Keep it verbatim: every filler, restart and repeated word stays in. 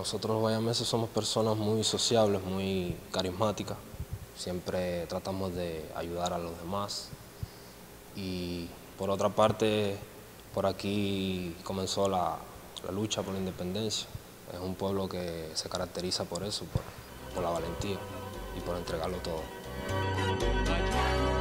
nosotros los guayameses somos personas muy sociables, muy carismáticas. Siempre tratamos de ayudar a los demás. Y por otra parte, por aquí comenzó la, la lucha por la independencia. Es un pueblo que se caracteriza por eso, por, por la valentía y por entregarlo todo.